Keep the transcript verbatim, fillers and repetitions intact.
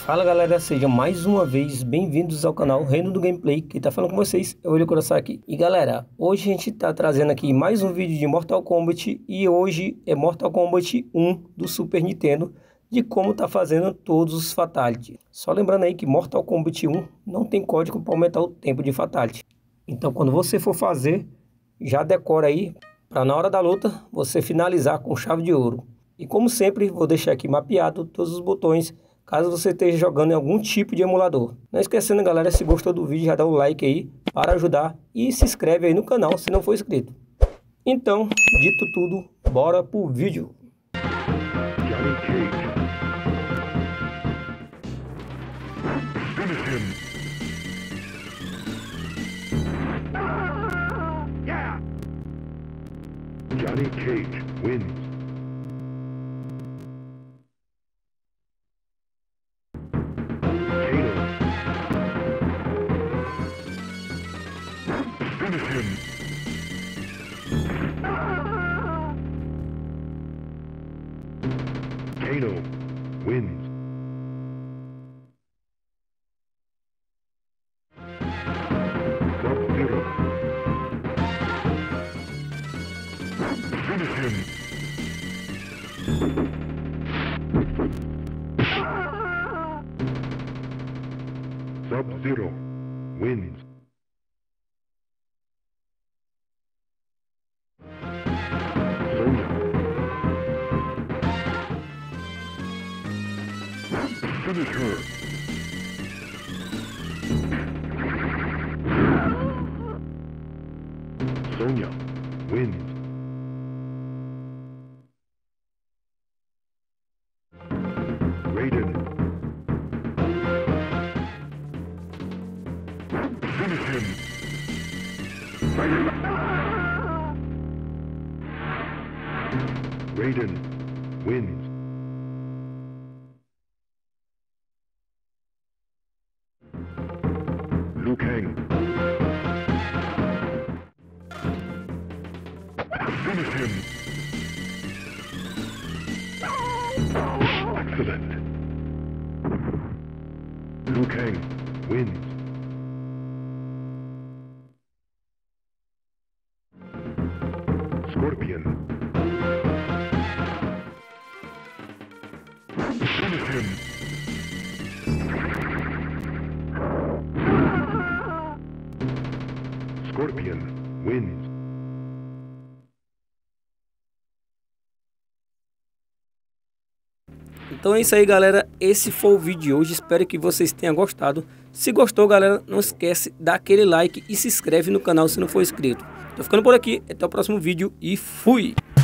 Fala galera, sejam mais uma vez bem-vindos ao canal Reino do Gameplay. Quem tá falando com vocês é o William Kurosaki. E galera, hoje a gente tá trazendo aqui mais um vídeo de Mortal Kombat. E hoje é Mortal Kombat um do Super Nintendo, de como tá fazendo todos os Fatality. Só lembrando aí que Mortal Kombat um não tem código para aumentar o tempo de Fatality. Então quando você for fazer, já decora aí para na hora da luta você finalizar com chave de ouro. E como sempre, vou deixar aqui mapeado todos os botões, caso você esteja jogando em algum tipo de emulador. Não esquecendo, galera, se gostou do vídeo, já dá um like aí para ajudar e se inscreve aí no canal se não for inscrito. Então, dito tudo, bora pro vídeo. Johnny Cage. Finish him. Yeah. Johnny Cage wins. Finish him. Kano wins. Sub-Zero. Finish him. Sub-Zero wins. Finish her. Sonya wins. Raiden. Finish him. Raiden wins. Liu Kang. Finish him. Excellent. Liu Kang wins. Scorpion. Finish him. Scorpion wins. Então é isso aí, galera, esse foi o vídeo de hoje, espero que vocês tenham gostado. Se gostou, galera, não esquece, dá aquele like e se inscreve no canal se não for inscrito. Tô ficando por aqui, até o próximo vídeo e fui!